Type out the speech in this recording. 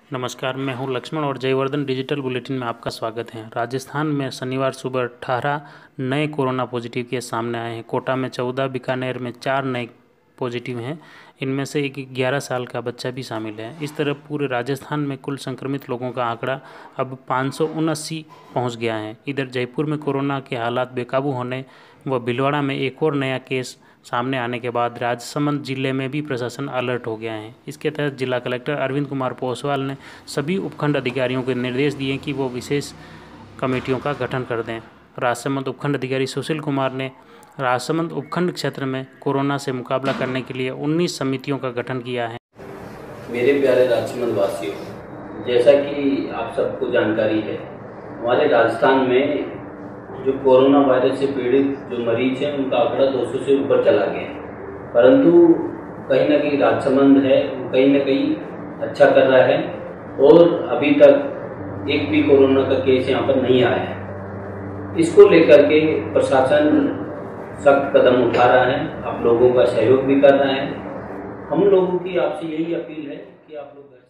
नमस्कार, मैं हूं लक्ष्मण और जयवर्धन डिजिटल बुलेटिन में आपका स्वागत है। राजस्थान में शनिवार सुबह 18 नए कोरोना पॉजिटिव केस सामने आए हैं। कोटा में 14, बीकानेर में 4 नए पॉजिटिव हैं। इनमें से एक 11 साल का बच्चा भी शामिल है। इस तरह पूरे राजस्थान में कुल संक्रमित लोगों का आंकड़ा अब 579 पहुँच गया है। इधर जयपुर में कोरोना के हालात बेकाबू होने व भीलवाड़ा में एक और नया केस सामने आने के बाद राजसमंद जिले में भी प्रशासन अलर्ट हो गया है। इसके तहत जिला कलेक्टर अरविंद कुमार पोसवाल ने सभी उपखंड अधिकारियों को निर्देश दिए कि वो विशेष कमेटियों का गठन कर दें। राजसमंद उपखंड अधिकारी सुशील कुमार ने राजसमंद उपखंड क्षेत्र में कोरोना से मुकाबला करने के लिए 19 समितियों का गठन किया है। मेरे प्यारे राजसमंद वासियों, जैसा कि आप सबको जानकारी है, हमारे राजस्थान में जो कोरोना वायरस से पीड़ित जो मरीज हैं उनका आंकड़ा 200 से ऊपर चला गया है। परंतु कहीं ना कहीं राजसमंद है वो कहीं ना कहीं अच्छा कर रहा है और अभी तक एक भी कोरोना का केस यहाँ पर नहीं आया है। इसको लेकर के प्रशासन सख्त कदम उठा रहा है, आप लोगों का सहयोग भी कर रहा है। हम लोगों की आपसे यही अपील है कि आप लोग